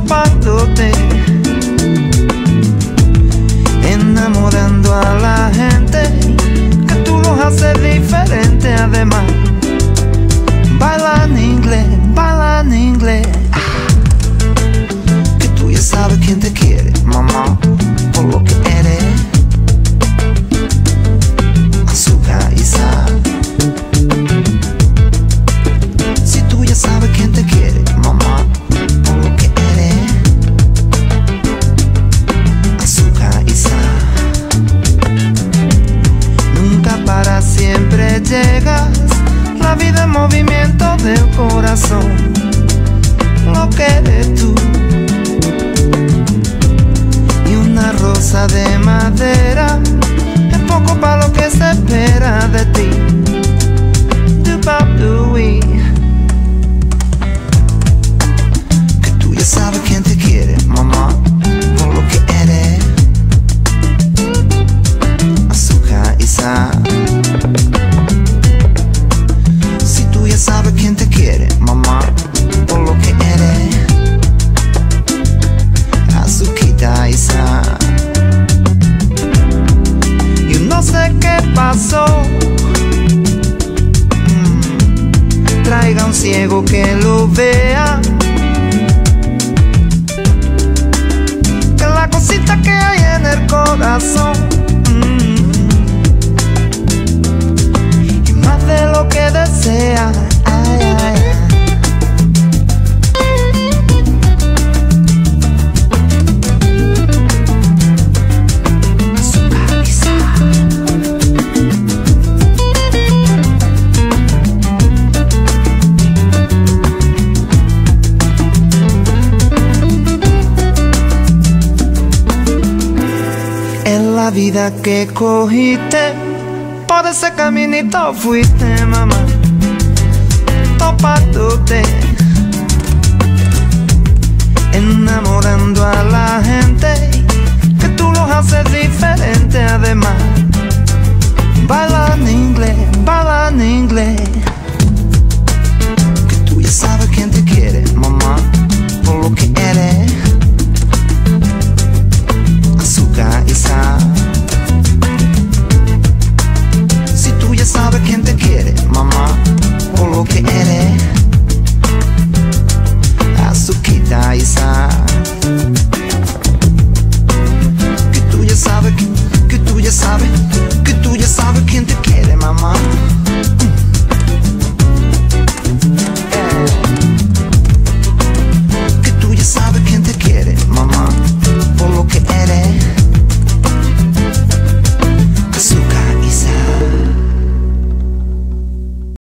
topándote, enamorando a la gente, que tú los haces diferente. Además, baila en inglés, que tú ya sabes quién te quiere, mamá, por lo que eres, azúcar y sal. Si tú ya sabes quién te quiere, mamá, por lo que eres, azúcar y sal. Nunca para siempre llegas, la vida en movimiento del corazón, lo que eres tú. Y una rosa de madera es poco para lo que se espera de ti. Du-ba-du-wee. Que tú ya sabes quién te quiere, mamá, por lo que eres, azúcar y sal. Si tú ya sabes quién te quiere, mamá, por lo que eres, azuquita y sal. Yo no sé qué pasó, traiga un ciego que lo vea, que la cosita que hay en el corazón, y más de lo que desea. Ay, ay, ay. La vida que cogiste, por ese caminito fuiste, mamá, topándote, enamorando a la gente, que tú los haces diferente. Además,